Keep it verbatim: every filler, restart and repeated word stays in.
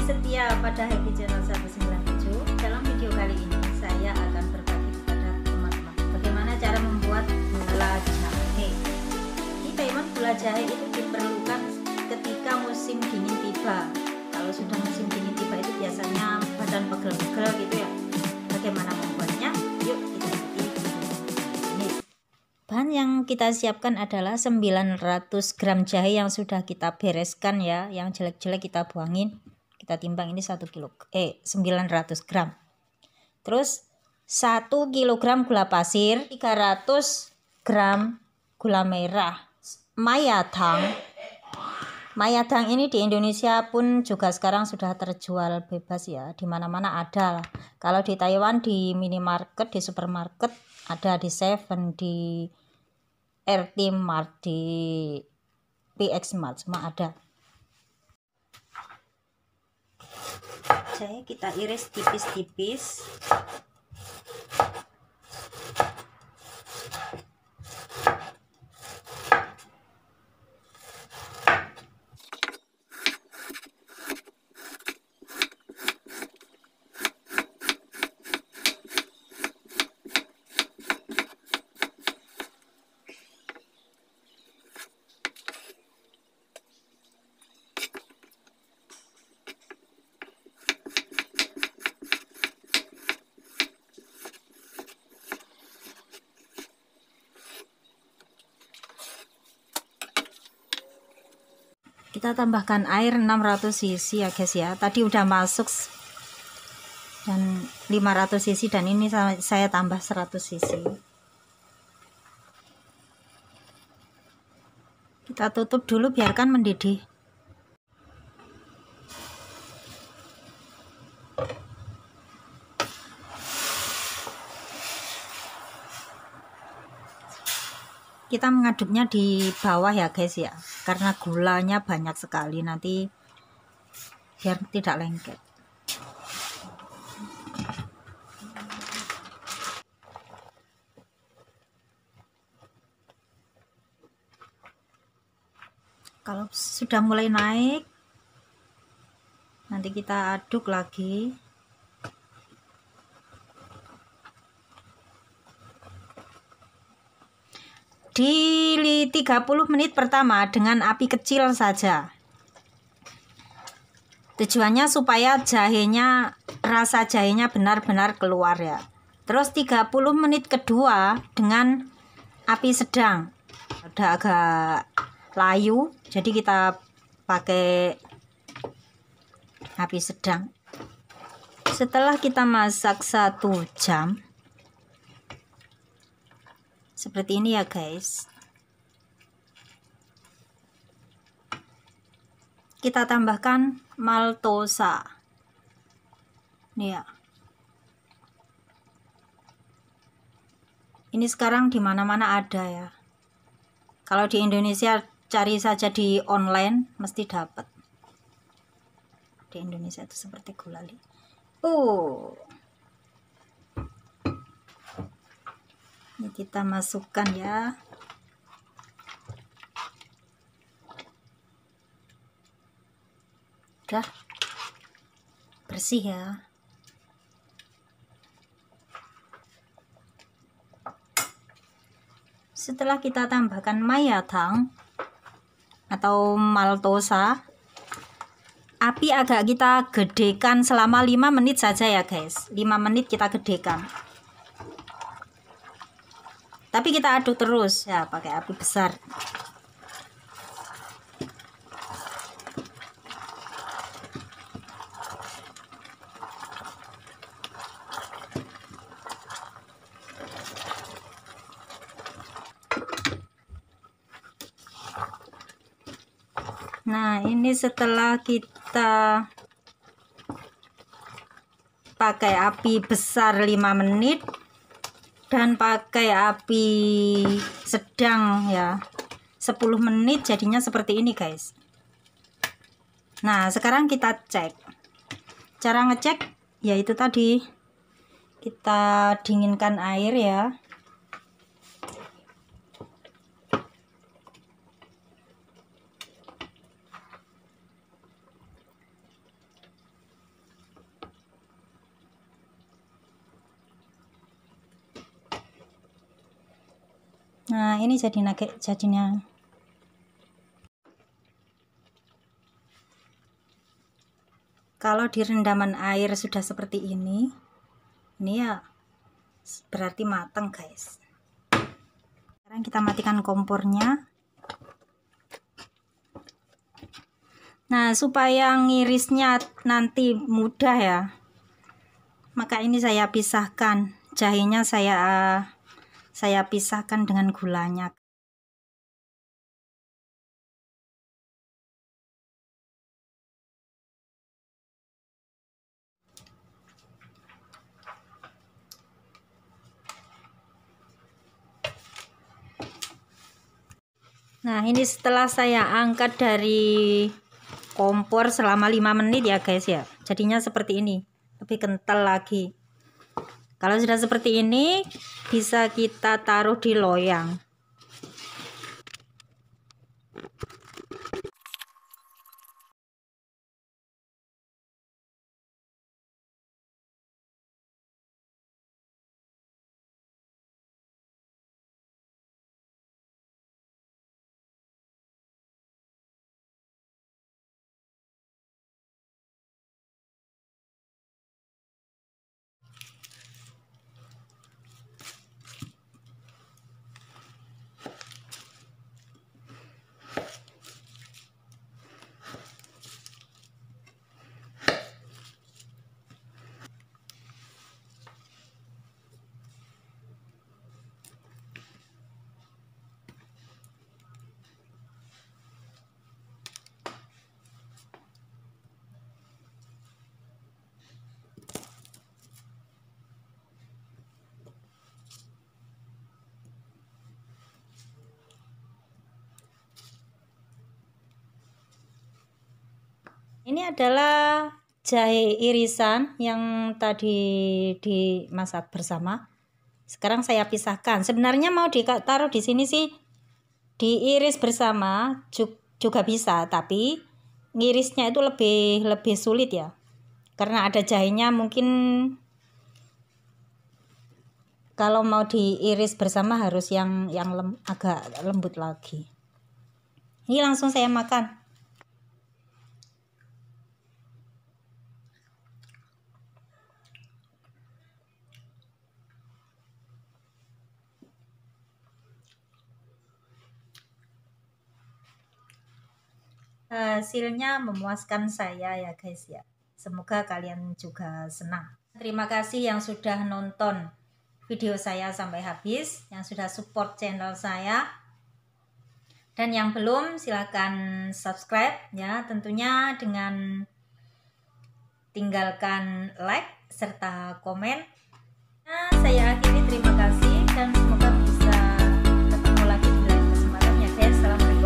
setia pada Happy Channel seratus sembilan puluh tujuh. Dalam video kali ini saya akan berbagi kepada teman-teman bagaimana cara membuat gula jahe. Di Taiwan gula jahe itu diperlukan ketika musim dingin tiba. Kalau sudah musim dingin tiba itu biasanya badan pegel-pegel gitu ya. Bagaimana membuatnya? Yuk kita ikuti ini. Bahan yang kita siapkan adalah sembilan ratus gram jahe yang sudah kita bereskan ya, yang jelek-jelek kita buangin. Kita timbang ini satu kilo eh sembilan ratus gram. Terus satu kilogram gula pasir, tiga ratus gram gula merah, mayatang. Mayatang ini di Indonesia pun juga sekarang sudah terjual bebas ya, di mana-mana ada. Kalau di Taiwan di minimarket, di supermarket ada, di Seven, di R T Mart, di P X Mart semua ada. Jahe kita iris tipis-tipis. Kita tambahkan air enam ratus cc ya guys ya. Tadi udah masuk dan lima ratus cc dan ini saya tambah seratus cc. Kita tutup dulu, biarkan mendidih. Kita mengaduknya di bawah ya guys ya, karena gulanya banyak sekali, nanti biar tidak lengket. Kalau sudah mulai naik, nanti kita aduk lagi. Di tiga puluh menit pertama dengan api kecil saja. Tujuannya supaya jahenya, rasa jahenya benar-benar keluar ya. Terus tiga puluh menit kedua dengan api sedang. Udah agak layu, jadi kita pakai api sedang. Setelah kita masak satu jam, seperti ini ya guys. Kita tambahkan maltosa. Nih ya. Ini sekarang di mana-mana ada ya. Kalau di Indonesia cari saja di online mesti dapat. Di Indonesia itu seperti gulali. Oh. Ini kita masukkan ya. Udah bersih ya. Setelah kita tambahkan mayatang atau maltosa, api agak kita gedekan selama lima menit saja ya guys. lima menit kita gedekan. Tapi kita aduk terus ya, pakai api besar. Nah, ini setelah kita pakai api besar lima menit dan pakai api sedang ya sepuluh menit, jadinya seperti ini guys. Nah, sekarang kita cek. Cara ngecek yaitu tadi, kita dinginkan air ya. Nah, ini jadi nugget jadinya. Kalau di rendaman air sudah seperti ini, ini ya berarti matang, guys. Sekarang kita matikan kompornya. Nah, supaya ngirisnya nanti mudah ya, maka ini saya pisahkan jahenya, saya saya pisahkan dengan gulanya. Nah, ini setelah saya angkat dari kompor selama lima menit ya guys ya, jadinya seperti ini, lebih kental lagi. Kalau sudah seperti ini, bisa kita taruh di loyang. Ini adalah jahe irisan yang tadi dimasak bersama. Sekarang saya pisahkan. Sebenarnya mau ditaruh di sini sih, diiris bersama juga bisa, tapi ngirisnya itu lebih lebih sulit ya. Karena ada jahenya, mungkin kalau mau diiris bersama harus yang yang lem, agak lembut lagi. Ini langsung saya makan. Hasilnya memuaskan saya ya guys ya. Semoga kalian juga senang. Terima kasih yang sudah nonton video saya sampai habis, yang sudah support channel saya. Dan yang belum, silahkan subscribe ya, tentunya dengan tinggalkan like serta komen. Nah, saya akhiri, terima kasih dan semoga bisa ketemu lagi di lain kesempatan ya guys. Assalamualaikum.